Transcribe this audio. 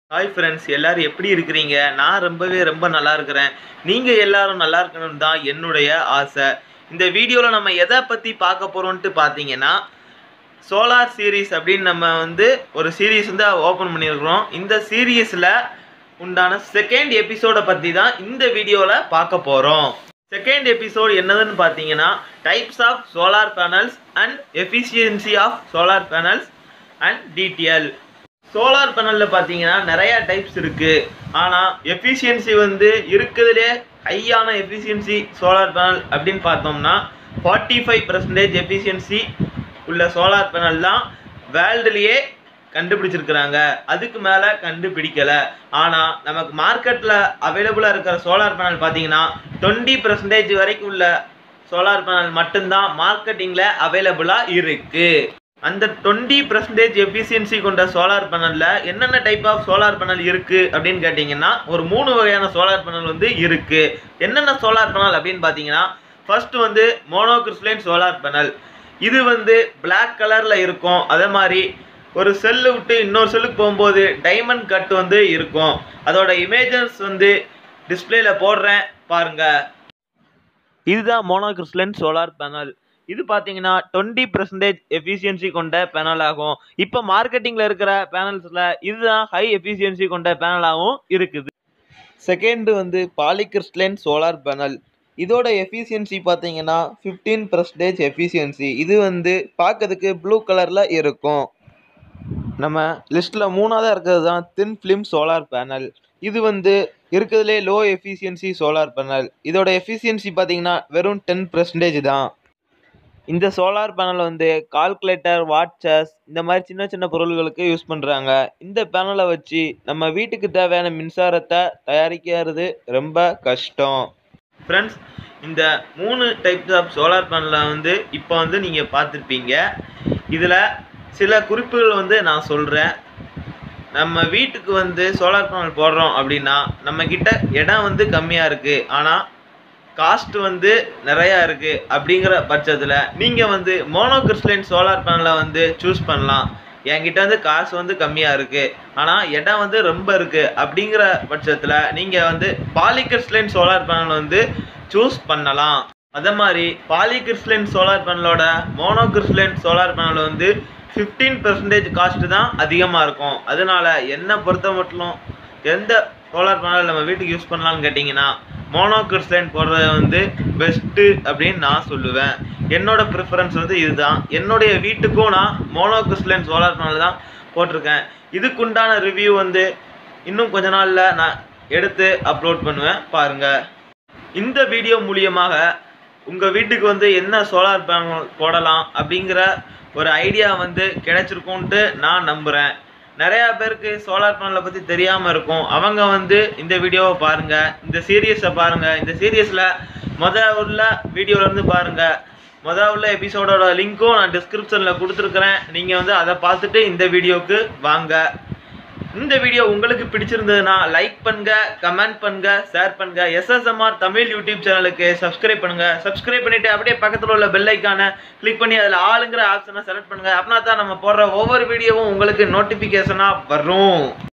Hi friends, எல்லாரும் எப்படி இருக்கிறீங்க? நான் ரொம்ப நல்லா இருக்கிறேன். நீங்கள் எல்லாரும் நல்லா இருக்கணும்னு தான் என்னுடைய ஆசை. இந்த வீடியோவில் நம்ம எதை பற்றி பார்க்க போகிறோன்ட்டு பார்த்தீங்கன்னா, சோலார் சீரீஸ் அப்படின்னு நம்ம ஒரு சீரீஸ் ஓப்பன் பண்ணியிருக்கிறோம். இந்த சீரீஸில் உண்டான செகண்ட் எபிசோடை பற்றி தான் இந்த வீடியோவில் பார்க்க போகிறோம். செகண்ட் எபிசோடு என்னதுன்னு பார்த்தீங்கன்னா, types of solar panels and efficiency of solar panels and TDL. Solar பேனலில் பார்த்தீங்கன்னா நிறையா டைப்ஸ் இருக்குது. ஆனால் எஃபிஷியன்சி இருக்கிறதுலே ஹையான எஃபிஷியன்சி சோலார் பேனல் அப்படின்னு பார்த்தோம்னா 45% எஃபிஷியன்சி உள்ள சோலார் பேனல் தான் வேர்ல்டுலேயே கண்டுபிடிச்சிருக்கிறாங்க. அதுக்கு மேலே கண்டுபிடிக்கலை. ஆனால் நமக்கு மார்க்கெட்டில் அவைலபிளாக இருக்கிற சோலார் பேனல் பார்த்தீங்கன்னா 20% வரைக்கும் உள்ள சோலார் பேனல் மட்டும்தான் மார்க்கெட்டிங்கில் அவைலபிளாக இருக்குது. அந்த 20% எஃபிஷியன்சி கொண்ட சோலார் பேனலில் என்னென்ன டைப் ஆஃப் சோலார் பேனல் இருக்குது அப்படின்னு கேட்டிங்கன்னா, ஒரு 3 வகையான சோலார் பேனல் இருக்குது. என்னென்ன சோலார் பேனல் அப்படின்னு பார்த்தீங்கன்னா, ஃபர்ஸ்ட் மோனோகிறிஸ்டலைன் சோலார் பேனல். இது பிளாக் கலரில் இருக்கும். அதே மாதிரி ஒரு செல்லு விட்டு இன்னொரு செல்லுக்கு போகும்போது டைமண்ட் கட் இருக்கும். அதோட இமேஜஸ் டிஸ்பிளேல போடுறேன் பாருங்கள். இதுதான் மோனோகிறிஸ்டலைன் சோலார் பேனல். இது பார்த்தீங்கன்னா 20% எஃபிஷியன்சி கொண்ட பேனல் ஆகும். இப்போ மார்க்கெட்டிங்கில் இருக்கிற பேனல்ஸில் இதுதான் ஹை எஃபிஷியன்சி கொண்ட பேனலாகவும் இருக்குது. Second polycrystalline solar panel. இதோட எஃபிஷியன்சி பார்த்தீங்கன்னா 15% எஃபிஷியன்சி. இது பார்க்கறதுக்கு ப்ளூ கலரில் இருக்கும். நம்ம லிஸ்ட்டில் 3ஆவதாக இருக்கிறது தான் தின் ஃபிலிம் சோலார் பேனல். இது இருக்கிறதுலே லோ எஃபிஷியன்சி சோலார் பேனல். இதோட எஃபிஷியன்சி பார்த்தீங்கன்னா வெறும் 10% தான். இந்த சோலார் பேனல் கால்குலேட்டர், வாட்சஸ் இந்த மாதிரி சின்ன சின்ன பொருள்களுக்கு யூஸ் பண்ணுறாங்க. இந்த பேனலை வச்சு நம்ம வீட்டுக்கு தேவையான மின்சாரத்தை தயாரிக்கிறது ரொம்ப கஷ்டம். ஃப்ரெண்ட்ஸ், இந்த 3 டைப்ஸ் ஆஃப் சோலார் பேனலை இப்போ நீங்கள் பார்த்துருப்பீங்க. இதில் சில குறிப்புகள் நான் சொல்கிறேன். நம்ம வீட்டுக்கு சோலார் பேனல் போடுறோம் அப்படின்னா நம்மக்கிட்ட இடம் கம்மியாக இருக்குது, ஆனால் காஸ்ட் நிறையா இருக்குது. அப்படிங்கிற பட்சத்தில் நீங்கள் மோனோகிறிஸ்டலைன் சோலார் பேனலை சூஸ் பண்ணலாம். என்கிட்ட காசு கம்மியாக இருக்குது, ஆனால் இடம் ரொம்ப இருக்குது. அப்படிங்கிற பட்சத்தில் நீங்கள் பாலிகிறிஸ்டலைன் சோலார் பேனல் சூஸ் பண்ணலாம். அதே மாதிரி பாலிகிறிஸ்டலைன் சோலார் பேனலோட மோனோகிறிஸ்டலைன் சோலார் பேனல் 15% காஸ்ட்டு தான் அதிகமாக இருக்கும். அதனால் என்னை பொறுத்த மட்டும் எந்த சோலார் பேனல் நம்ம வீட்டுக்கு யூஸ் பண்ணலான்னு கேட்டிங்கன்னா, மோனோகிறிஸ்டலைன் போடுறது பெஸ்ட்டு அப்படின்னு நான் சொல்லுவேன். என்னோட ப்ரிஃபரன்ஸ் இதுதான். என்னுடைய வீட்டுக்கும் நான் மோனோகிறிஸ்டலைன் சோலார் பேனல் தான் போட்டிருக்கேன். இதுக்குண்டான ரிவ்யூ இன்னும் கொஞ்ச நாளில் நான் எடுத்து அப்லோட் பண்ணுவேன், பாருங்கள். இந்த வீடியோ மூலியமாக உங்கள் வீட்டுக்கு என்ன சோலார் பேனல் போடலாம் அப்படிங்கிற ஒரு ஐடியா கிடைச்சிருக்கும்ன்ட்டு நான் நம்புகிறேன். நிறையா பேருக்கு சோலார் பேனலை பற்றி தெரியாமல் இருக்கும். அவங்க இந்த வீடியோவை பாருங்கள், இந்த சீரியஸை பாருங்கள். இந்த சீரியஸில் உள்ள வீடியோவிலேருந்து பாருங்கள். உள்ள எபிசோடோட லிங்க்கும் நான் டிஸ்கிரிப்ஷனில் கொடுத்துருக்குறேன். நீங்கள் அதை பார்த்துட்டு இந்த வீடியோவுக்கு வாங்க. இந்த வீடியோ உங்களுக்கு பிடிச்சிருந்ததுன்னா லைக் பண்ணுங்க, கமெண்ட் பண்ணுங்க, ஷேர் பண்ணுங்க. SSMR தமிழ் யூடியூப் சேனலுக்கு சப்ஸ்கிரைப் பண்ணுங்க. சப்ஸ்கிரைப் பண்ணிட்டு அப்படியே பக்கத்தில் உள்ள பெல் ஐக்கானை கிளிக் பண்ணி அதில் ஆளுங்கிற ஆப்ஷனை செலக்ட் பண்ணுங்க. அப்படின்னா தான் நம்ம போடுற ஒவ்வொரு வீடியோவும் உங்களுக்கு நோட்டிஃபிகேஷனாக வரும்.